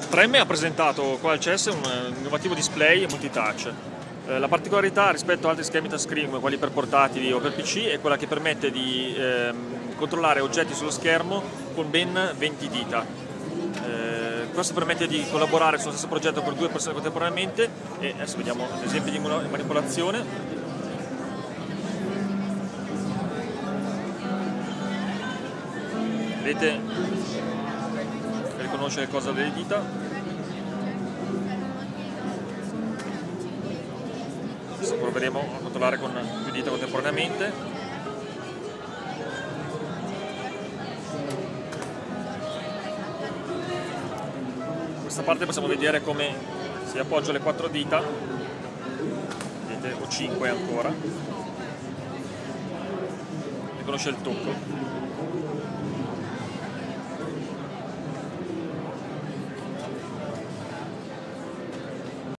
3M ha presentato qua al CES un innovativo display multitouch. La particolarità rispetto ad altri schemi touchscreen come quelli per portatili o per PC è quella che permette di controllare oggetti sullo schermo con ben 20 dita. Questo permette di collaborare sullo stesso progetto con 2 persone contemporaneamente e adesso vediamo l'esempio di manipolazione. Vedete, riconosce le cose delle dita. Adesso proveremo a controllare con più dita contemporaneamente. In questa parte possiamo vedere come si appoggia le 4 dita, vedete, o 5 ancora, riconosce il tocco.